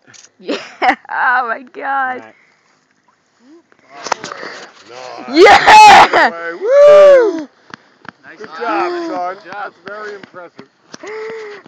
Yeah. Oh my God. Right. No. Yeah. Woo! Nice Good job, job, man. son. Good job. That's very impressive.